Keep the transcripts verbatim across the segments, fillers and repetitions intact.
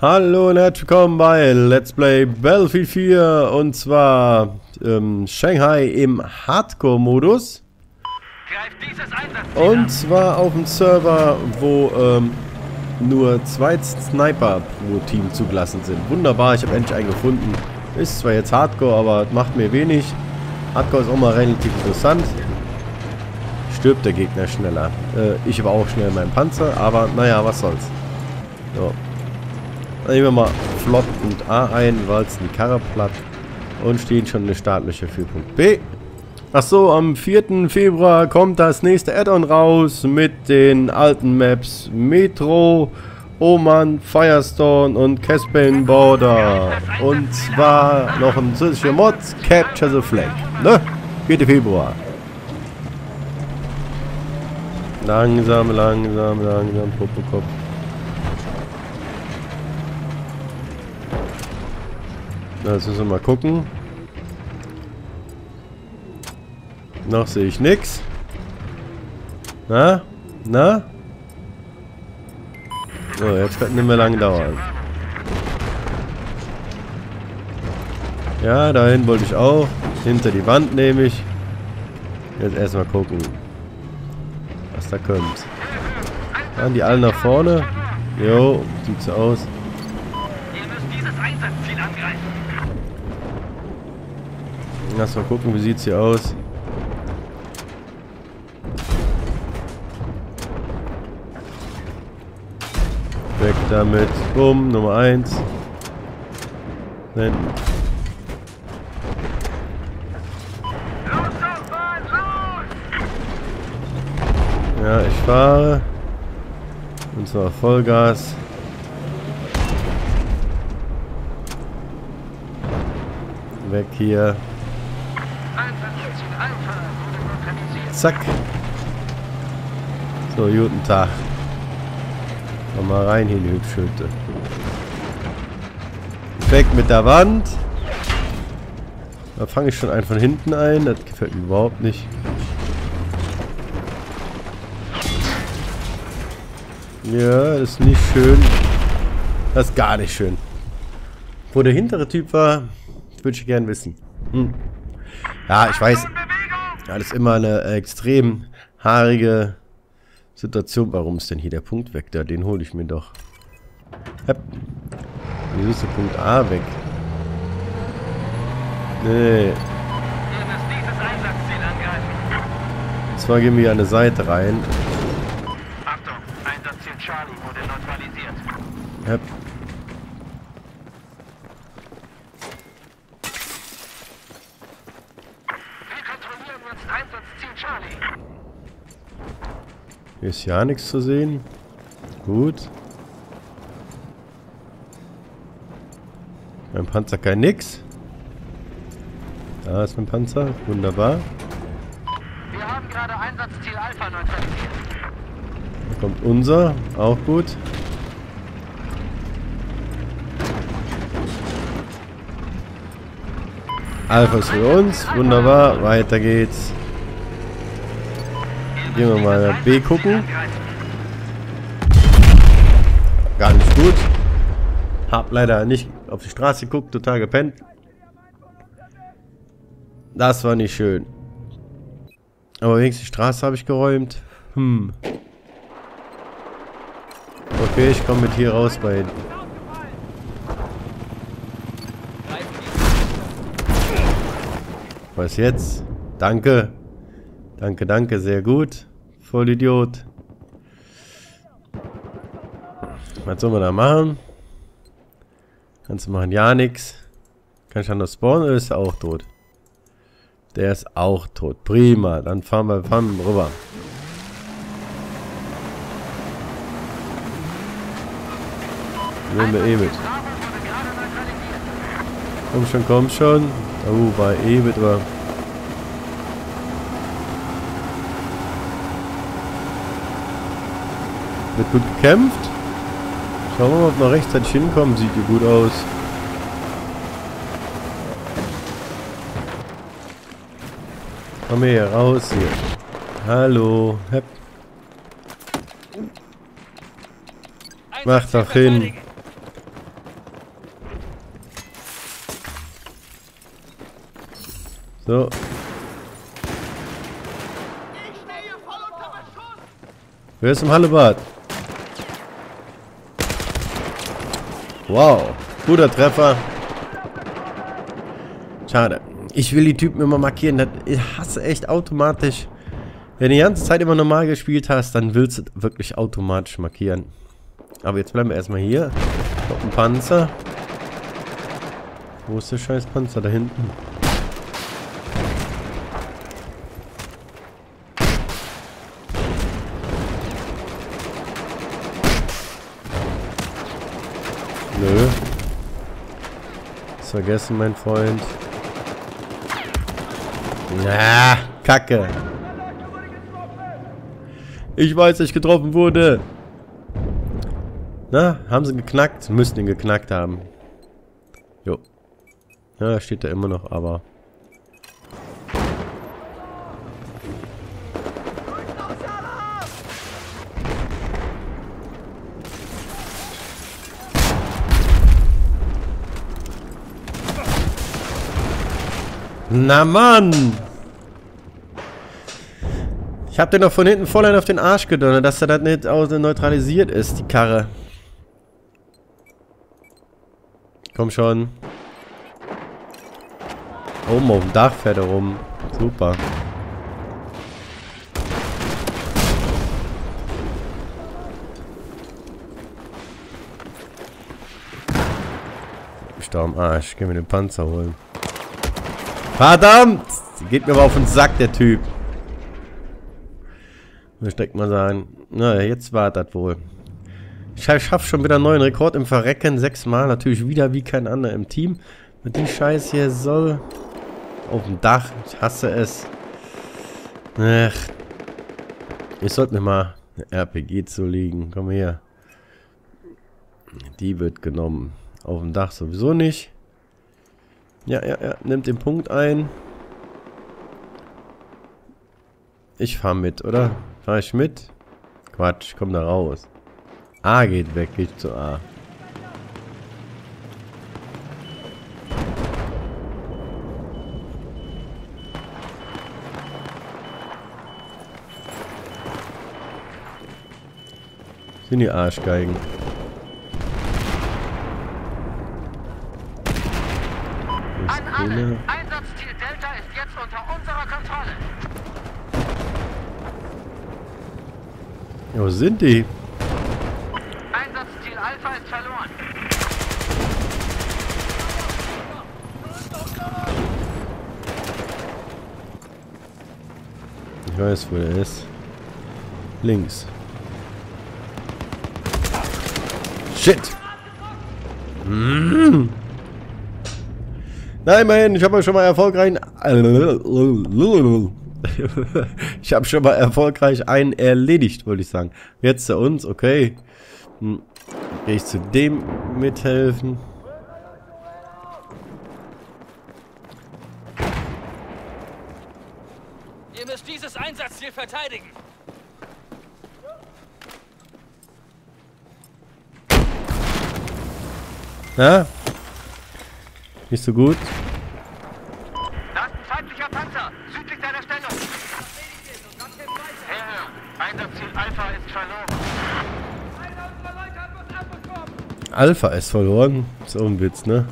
Hallo und herzlich willkommen bei Let's Play Battlefield vier und zwar ähm, Shanghai im Hardcore-Modus und zwar auf dem Server, wo ähm, nur zwei Sniper pro Team zugelassen sind. Wunderbar, ich habe endlich einen gefunden. Ist zwar jetzt Hardcore, aber macht mir wenig. Hardcore ist auch mal relativ interessant. Stirbt der Gegner schneller. Äh, ich war auch schnell in meinem Panzer, aber naja, was soll's. So. Dann nehmen wir mal flott Punkt A ein, walzen die Karre platt und stehen schon in den Startlöcher für Punkt B. Achso, am vierten Februar kommt das nächste Add-on raus mit den alten Maps Metro, Oman, Firestone und Caspian Border. Und zwar noch ein zusätzlicher Mod, Capture the Flag. Ne? vierten Februar. Langsam, langsam, langsam, Popokopf. Jetzt müssen wir mal gucken. Noch sehe ich nichts. Na? Na? So, jetzt kann nicht mehr lange dauern. Ja, dahin wollte ich auch. Hinter die Wand nehme ich. Jetzt erstmal gucken, was da kommt. Waren die alle nach vorne? Jo, sieht so aus. Lass mal gucken, wie sieht's hier aus. Weg damit. Bumm, Nummer eins. Nein. Ja, ich fahre. Und zwar Vollgas. Weg hier. Zack. So, guten Tag. Komm mal rein hier, die Hübschhütte. Weg mit der Wand. Da fange ich schon einen von hinten ein. Das gefällt mir überhaupt nicht. Ja, das ist nicht schön. Das ist gar nicht schön. Wo der hintere Typ war, würde ich gern wissen. Hm. Ja, ich weiß. Ja, das ist immer eine extrem haarige Situation. Warum ist denn hier der Punkt weg? Da, den hole ich mir doch. Hepp. Wieso ist der Punkt A weg? Nee. Und zwar gehen wir hier an eine Seite rein. Achtung, Einsatzziel Charlie wurde neutralisiert. Hepp. Hier ist ja nichts zu sehen. Gut. Mein Panzer kein nix. Da ist mein Panzer. Wunderbar. Wir haben gerade Einsatzziel Alpha neutralisiert. Da kommt unser. Auch gut. Alpha ist für uns. Wunderbar. Weiter geht's. Gehen wir mal B gucken. Gar nicht gut. Hab leider nicht auf die Straße geguckt, total gepennt. Das war nicht schön. Aber wenigstens die Straße habe ich geräumt. Hm. Okay, ich komme mit hier raus bei hinten. Was jetzt? Danke. Danke, danke, sehr gut. Vollidiot. Was soll man da machen? Kannst du machen? Ja, nix. Kann ich anders spawnen oder ist er auch tot? Der ist auch tot. Prima. Dann fahren wir, fahren wir rüber. Nehmen wir eh mit. Komm schon, komm schon. Oh, bei E mit war. Wird gut gekämpft. Schauen wir mal, ob wir rechtzeitig hinkommen. Sieht hier gut aus. Komm hier raus hier. Hallo. Hepp. Mach doch hin. So. Wer ist im Hallebad? Wow. Guter Treffer. Schade. Ich will die Typen immer markieren. Ich hasse echt automatisch. Wenn du die ganze Zeit immer normal gespielt hast, dann willst du wirklich automatisch markieren. Aber jetzt bleiben wir erstmal hier. Noch ein Panzer. Wo ist der scheiß Panzer? Da hinten. Nö. Ist vergessen, mein Freund. Na, Kacke. Ich weiß, dass ich getroffen wurde. Na, haben sie geknackt? Müssten ihn geknackt haben. Jo. Ja, steht da immer noch, aber... Na Mann! Ich hab den doch von hinten voll auf den Arsch gedonnert, dass er das nicht neutralisiert ist, die Karre. Komm schon. Oben auf dem Dach fährt er rum. Super. Ich da am Arsch. Geh mir den Panzer holen. Verdammt! Geht mir aber auf den Sack, der Typ. Ich denke mal sagen, na, jetzt war das wohl. Ich schaffe schon wieder einen neuen Rekord im Verrecken. Sechsmal. Natürlich wieder wie kein anderer im Team. Mit dem Scheiß hier soll. Auf dem Dach. Ich hasse es. Ach. Ich sollte mir mal eine R P G zulegen. Komm her. Die wird genommen. Auf dem Dach sowieso nicht. Ja, ja, ja. Nimmt den Punkt ein. Ich fahr mit, oder? Fahr ich mit? Quatsch, komm da raus. A geht weg, geht zu A. Sind die Arschgeigen. An alle! Einsatzziel Delta ist jetzt unter unserer Kontrolle. Wo sind die? Einsatzziel Alpha ist verloren. Ich weiß, wo der ist. Links. Shit! Mm. Nein, immerhin, ich habe schon mal erfolgreich... Ich habe schon mal erfolgreich einen erledigt, wollte ich sagen. Jetzt zu uns, okay. Hm. Gehe ich zu dem mithelfen. Ihr müsst dieses Einsatzziel verteidigen. Ja? Nicht so gut. Da ist ein feindlicher Panzer, südlich deiner Stellung. Herr, Einsatzziel Alpha ist verloren. Alpha ist verloren. So ein Witz, ne?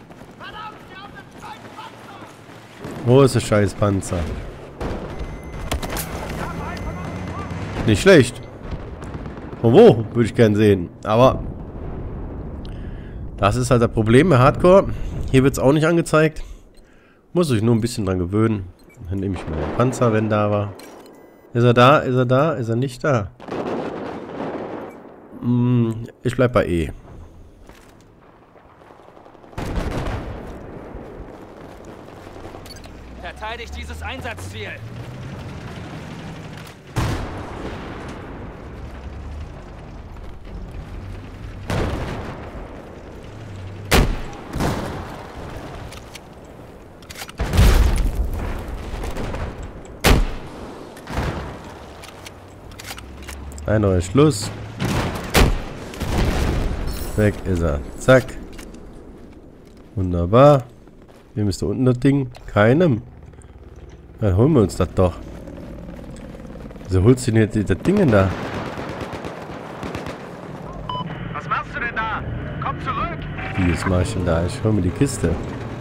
Wo ist der scheiß Panzer? Nicht schlecht. Von wo? Würde ich gern sehen. Aber das ist halt das Problem bei Hardcore. Hier wird es auch nicht angezeigt. Muss ich nur ein bisschen dran gewöhnen. Dann nehme ich mal den Panzer, wenn da war. Ist er da? Ist er da? Ist er nicht da? Hm, ich bleib bei E. Verteidigt dieses Einsatzziel. Ein neuer Schluss. Weg ist er. Zack. Wunderbar. Wem ist da unten das Ding? Keinem. Dann holen wir uns das doch. Wieso holst du denn jetzt das Ding denn da? Was machst du denn da? Komm zurück! Wie ist mach ich denn da? Ich hol mir die Kiste.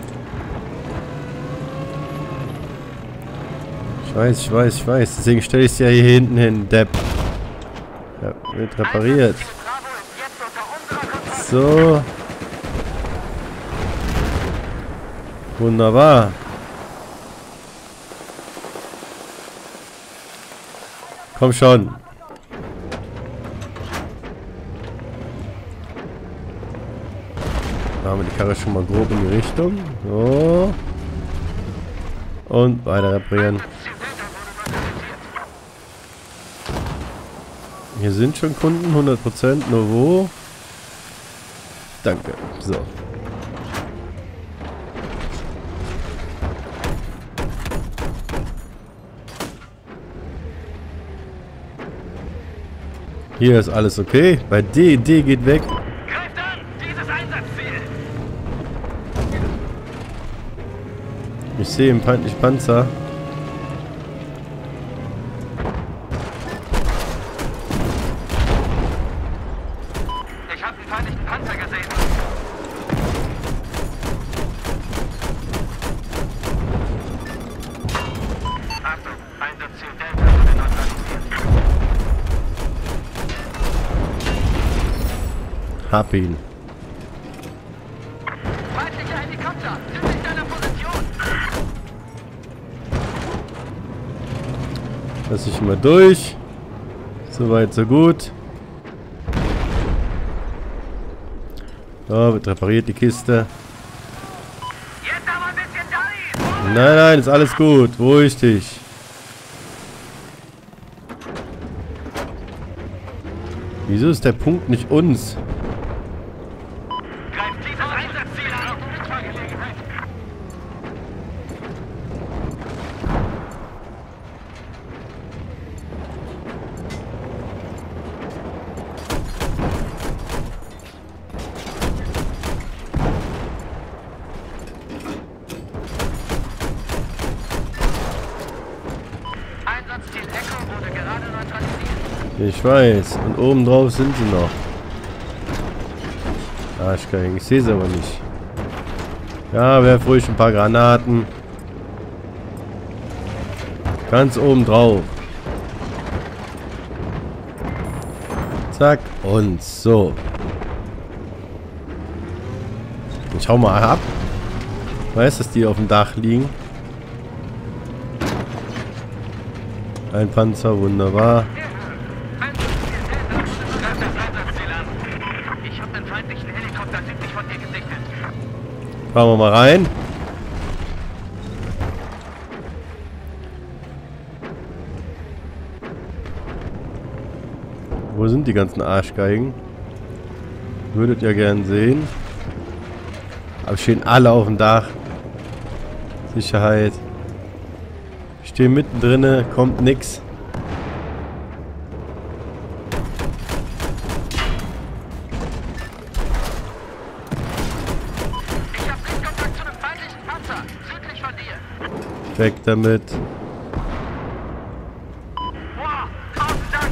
Ich weiß, ich weiß, ich weiß. Deswegen stelle ich es ja hier hinten hin, Depp. Ja, wird repariert. So. Wunderbar. Komm schon. Da haben wir die Karre schon mal grob in die Richtung. So. Und weiter reparieren. Hier sind schon Kunden, hundert Prozent. Nur wo? Danke. So. Hier ist alles okay. Bei D, D geht weg. Greift an! Dieses Einsatzziel! Ich sehe im feindlichen Panzer. Ich habe einen feindlichen Panzer gesehen. Achtung, Einsatzziel Delta wurde neutralisiert. Hab ihn. Feindliche Helikopter sind in deiner Position. Lass ich mal durch. Soweit, so gut. So, wird repariert die Kiste. Jetzt aber ein bisschen Dalli! Nein, nein, ist alles gut. Ruhig dich. Wieso ist der Punkt nicht uns? Greift dieses Einsatzziel an! Mitfahrgelegenheit! Einsatzziel Echo wurde gerade neutralisiert. Ich weiß. Und oben drauf sind sie noch. Arschgeigen. Ich sehe sie aber nicht. Ja, werf ruhig ein paar Granaten. Ganz oben drauf. Zack. Und so. Ich hau mal ab. Ich weiß, dass die auf dem Dach liegen. Ein Panzer, wunderbar. Greift das Einsatzziel an. Ich habe den feindlichen Helikopter südlich von dir gesichtet. Fahren wir mal rein. Wo sind die ganzen Arschgeigen? Würdet ihr gern sehen. Aber stehen alle auf dem Dach. Sicherheit. Ich stehe mittendrin, kommt nix. Ich habe Blickkontakt zu einem feindlichen Panzer, südlich von dir. Weg damit. Wow, tausend Dank.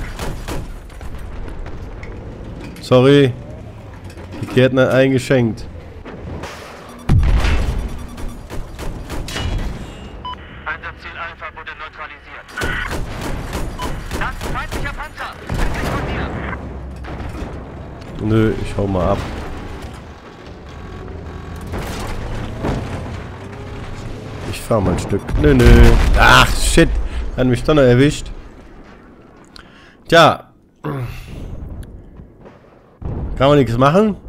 Sorry. Die Kärtner eingeschenkt. Einsatzziel Alpha wurde neutralisiert. Das ist ein feindlicher Panzer, südlich von dir. Nö, ich hau mal ab. Ich fahr mal ein Stück. Nö, nö. Ach, shit. Hat mich doch noch erwischt. Tja. Kann man nichts machen.